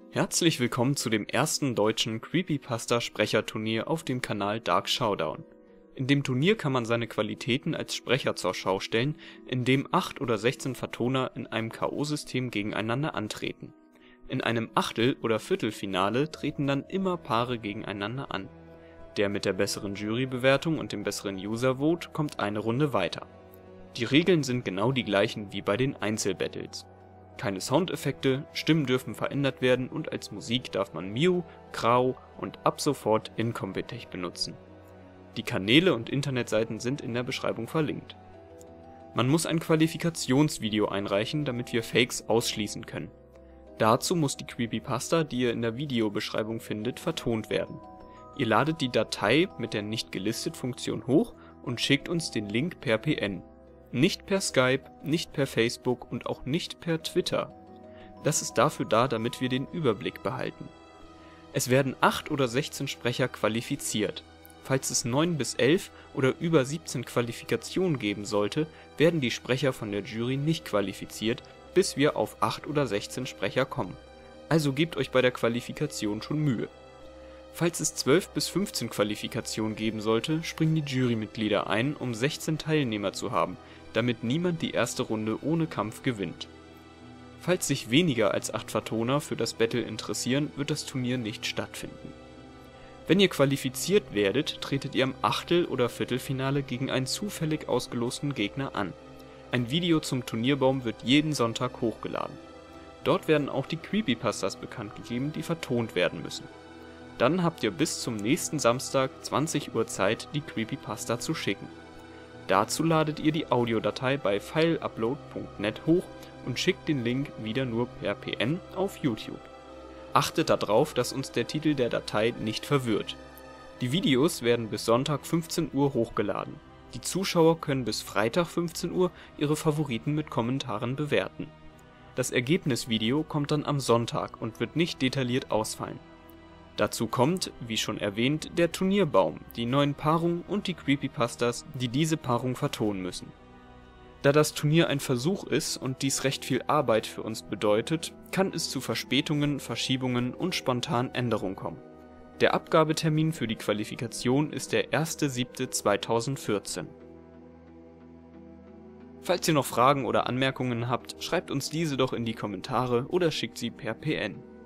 Herzlich willkommen zu dem ersten deutschen Creepypasta-Sprecherturnier auf dem Kanal Dark Showdown. In dem Turnier kann man seine Qualitäten als Sprecher zur Schau stellen, indem 8 oder 16 Vertoner in einem K.O.-System gegeneinander antreten. In einem Achtel - oder Viertelfinale treten dann immer Paare gegeneinander an. Der mit der besseren Jurybewertung und dem besseren User-Vote kommt eine Runde weiter. Die Regeln sind genau die gleichen wie bei den Einzelbattles. Keine Soundeffekte, Stimmen dürfen verändert werden und als Musik darf man Mew, Grau und ab sofort Incompetech benutzen. Die Kanäle und Internetseiten sind in der Beschreibung verlinkt. Man muss ein Qualifikationsvideo einreichen, damit wir Fakes ausschließen können. Dazu muss die Creepypasta, die ihr in der Videobeschreibung findet, vertont werden. Ihr ladet die Datei mit der Nicht-gelistet-Funktion hoch und schickt uns den Link per PN. Nicht per Skype, nicht per Facebook und auch nicht per Twitter. Das ist dafür da, damit wir den Überblick behalten. Es werden 8 oder 16 Sprecher qualifiziert. Falls es 9 bis 11 oder über 17 Qualifikationen geben sollte, werden die Sprecher von der Jury nicht qualifiziert, bis wir auf 8 oder 16 Sprecher kommen. Also gebt euch bei der Qualifikation schon Mühe. Falls es 12 bis 15 Qualifikationen geben sollte, springen die Jurymitglieder ein, um 16 Teilnehmer zu haben, damit niemand die erste Runde ohne Kampf gewinnt. Falls sich weniger als 8 Vertoner für das Battle interessieren, wird das Turnier nicht stattfinden. Wenn ihr qualifiziert werdet, tretet ihr im Achtel- oder Viertelfinale gegen einen zufällig ausgelosten Gegner an. Ein Video zum Turnierbaum wird jeden Sonntag hochgeladen. Dort werden auch die Creepypastas bekannt gegeben, die vertont werden müssen. Dann habt ihr bis zum nächsten Samstag 20 Uhr Zeit, die Creepypasta zu schicken. Dazu ladet ihr die Audiodatei bei fileupload.net hoch und schickt den Link wieder nur per PN auf YouTube. Achtet darauf, dass uns der Titel der Datei nicht verwirrt. Die Videos werden bis Sonntag 15 Uhr hochgeladen. Die Zuschauer können bis Freitag 15 Uhr ihre Favoriten mit Kommentaren bewerten. Das Ergebnisvideo kommt dann am Sonntag und wird nicht detailliert ausfallen. Dazu kommt, wie schon erwähnt, der Turnierbaum, die neuen Paarungen und die Creepypastas, die diese Paarung vertonen müssen. Da das Turnier ein Versuch ist und dies recht viel Arbeit für uns bedeutet, kann es zu Verspätungen, Verschiebungen und spontanen Änderungen kommen. Der Abgabetermin für die Qualifikation ist der 1.7.2014. Falls ihr noch Fragen oder Anmerkungen habt, schreibt uns diese doch in die Kommentare oder schickt sie per PN.